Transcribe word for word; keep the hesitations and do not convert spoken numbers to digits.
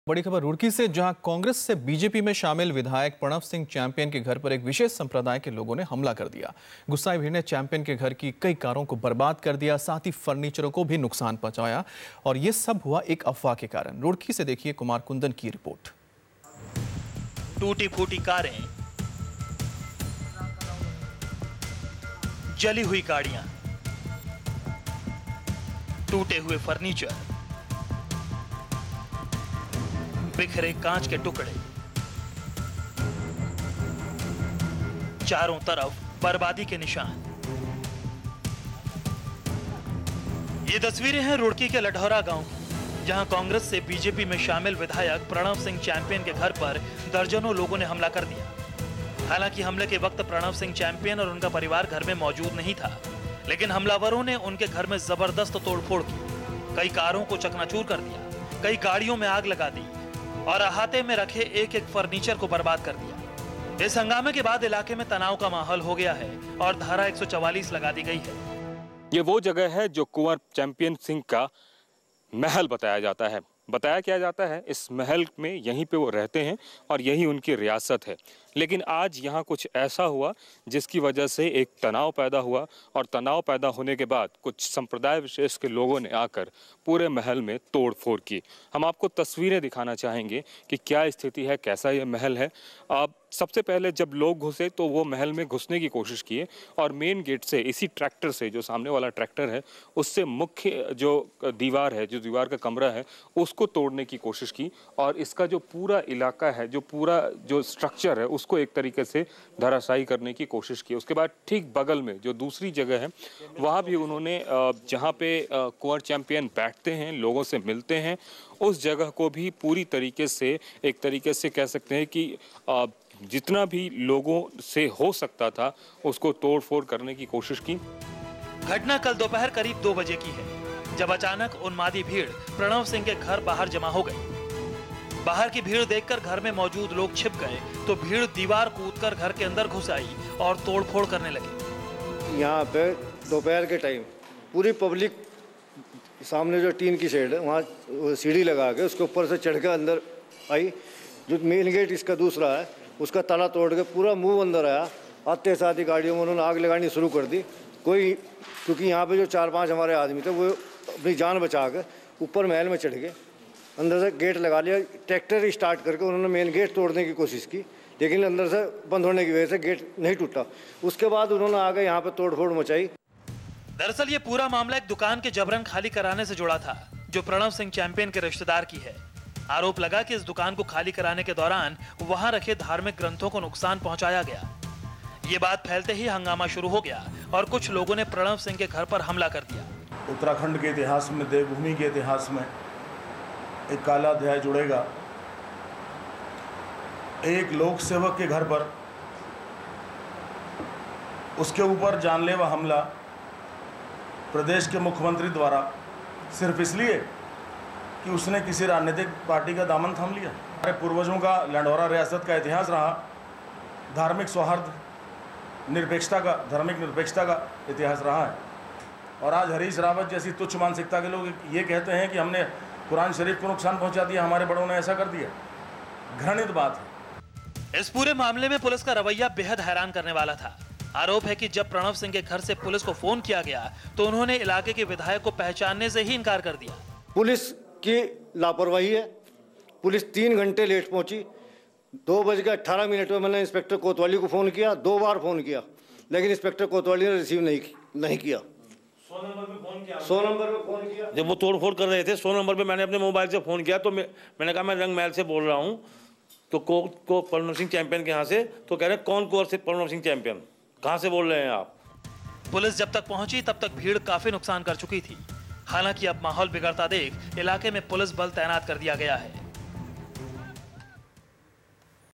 बड़ी खबर रुड़की से, जहां कांग्रेस से बीजेपी में शामिल विधायक प्रणव सिंह चैंपियन के घर पर एक विशेष संप्रदाय के लोगों ने हमला कर दिया। गुस्साई भीड़ ने चैंपियन के घर की कई कारों को बर्बाद कर दिया, साथ ही फर्नीचरों को भी नुकसान पहुंचाया और ये सब हुआ एक अफवाह के कारण। रुड़की से देखिए कुमार कुंदन की रिपोर्ट। टूटी फूटी कारें, जली हुई गाड़ियां, टूटे हुए फर्नीचर, बिखरे कांच के टुकड़े, चारों तरफ बर्बादी के निशान। ये तस्वीरें हैं रुड़की के लढौरा गांव की, जहां कांग्रेस से बीजेपी में शामिल विधायक प्रणव सिंह चैंपियन के घर पर दर्जनों लोगों ने हमला कर दिया। हालांकि हमले के वक्त प्रणव सिंह चैंपियन और उनका परिवार घर में मौजूद नहीं था, लेकिन हमलावरों ने उनके घर में जबरदस्त तोड़फोड़ की, कई कारों को चकनाचूर कर दिया, कई गाड़ियों में आग लगा दी और अहाते में रखे एक एक फर्नीचर को बर्बाद कर दिया। इस हंगामे के बाद इलाके में तनाव का माहौल हो गया है और धारा एक सौ चवालीस लगा दी गई है। ये वो जगह है जो कुंवर चैंपियन सिंह का महल बताया जाता है। बताया क्या जाता है, इस महल में यहीं पे वो रहते हैं और यही उनकी रियासत है। लेकिन आज यहाँ कुछ ऐसा हुआ जिसकी वजह से एक तनाव पैदा हुआ और तनाव पैदा होने के बाद कुछ संप्रदाय विशेष के लोगों ने आकर पूरे महल में तोड़ फोड़ की। हम आपको तस्वीरें दिखाना चाहेंगे कि क्या स्थिति है, कैसा ये महल है। अब सबसे पहले जब लोग घुसे तो वो महल में घुसने की कोशिश किए और मेन गेट से, इसी ट्रैक्टर से, जो सामने वाला ट्रैक्टर है उससे मुख्य जो दीवार है, जो दीवार का कमरा है, उसको तोड़ने की कोशिश की और इसका जो पूरा इलाका है, जो पूरा जो स्ट्रक्चर है, उसको एक तरीके से धराशायी करने की कोशिश की। उसके बाद ठीक बगल में जो दूसरी जगह है वहाँ भी उन्होंने, जहाँ पे कुंवर चैंपियन बैठते हैं, लोगों से मिलते हैं, उस जगह को भी पूरी तरीके से, एक तरीके से कह सकते हैं कि जितना भी लोगों से हो सकता था उसको तोड़ फोड़ करने की कोशिश की। घटना कल दोपहर करीब दो बजे की है, जब अचानक उन्मादी भीड़ प्रणव सिंह के घर बाहर जमा हो गई। बाहर की भीड़ देखकर घर में मौजूद लोग छिप गए तो भीड़ दीवार कूदकर घर के अंदर घुस आई और तोड़फोड़ करने लगी। यहाँ पे दोपहर के टाइम पूरी पब्लिक, सामने जो टीन की शेड है वहाँ सीढ़ी लगा के उसके ऊपर से चढ़ के अंदर आई। जो मेन गेट इसका दूसरा है उसका ताला तोड़ के पूरा मुंह अंदर आया। आते साथ ही गाड़ियों में उन्होंने आग लगानी शुरू कर दी। कोई, क्योंकि यहाँ पे जो चार पांच हमारे आदमी थे वो अपनी जान बचा के ऊपर महल में चढ़ गए, अंदर से गेट लगा लिया। ट्रैक्टर स्टार्ट करके उन्होंने मेन गेट तोड़ने की कोशिश की, लेकिन अंदर से बंद होने की वजह से गेट नहीं टूटा। उसके बाद उन्होंने आगे यहाँ पे तोड़फोड़ मचाई। दरअसल ये पूरा मामला एक दुकान के जबरन खाली कराने से जुड़ा था, जो प्रणव सिंह चैंपियन के रिश्तेदार की है। आरोप लगा कि इस दुकान को खाली कराने के दौरान वहां रखे धार्मिक ग्रंथों को नुकसान पहुंचाया गया। ये बात फैलते ही हंगामा शुरू हो गया और कुछ लोगों ने प्रणव सिंह के घर पर हमला कर दिया। उत्तराखंड के इतिहास में, देवभूमि के इतिहास में एक काला अध्याय जुड़ेगा। एक लोक सेवक के घर पर उसके ऊपर जानलेवा हमला प्रदेश के मुख्यमंत्री द्वारा, सिर्फ इसलिए कि उसने किसी राजनीतिक पार्टी का दामन थाम लिया। हमारे पूर्वजों का लढौरा रियासत का इतिहास रहा, धार्मिक सौहार्द, निरपेक्षता का, धार्मिक निरपेक्षता का इतिहास रहा है। और आज हरीश रावत जैसी तुच्छ मानसिकता के लोग ये कहते हैं कि हमने कुरान शरीफ को नुकसान पहुंचा दिया, हमारे बड़ों ने ऐसा कर दिया। घृणित बात है। इस पूरे मामले में पुलिस का रवैया बेहद हैरान करने वाला था। आरोप है कि जब प्रणव सिंह के घर से पुलिस को फोन किया गया तो उन्होंने इलाके के विधायक को पहचानने से ही इनकार कर दिया। पुलिस की लापरवाही है। पुलिस तीन घंटे लेट पहुंची। दो बज के अट्ठारह मिनट में मैंने इंस्पेक्टर कोतवाली को फोन किया, दो बार फोन किया, लेकिन इंस्पेक्टर कोतवाली ने रिसीव नहीं नहीं किया। सौ नंबर पे फोन किया सौ नंबर पे फोन किया जब वो तोड़फोड़ कर रहे थे, सौ नंबर पे मैंने अपने मोबाइल से फ़ोन किया तो मैं, मैंने कहा मैं रंग महल से बोल रहा हूँ, तो को, को प्रणव सिंह चैंपियन के यहाँ से। तो कह रहे हैं कौन कुंवर प्रणव सिंह चैंपियन, कहाँ से बोल रहे हैं आप। पुलिस जब तक पहुंची तब तक भीड़ काफी नुकसान कर चुकी थी। हालांकि अब माहौल बिगड़ता देख इलाके में पुलिस बल तैनात कर दिया गया है।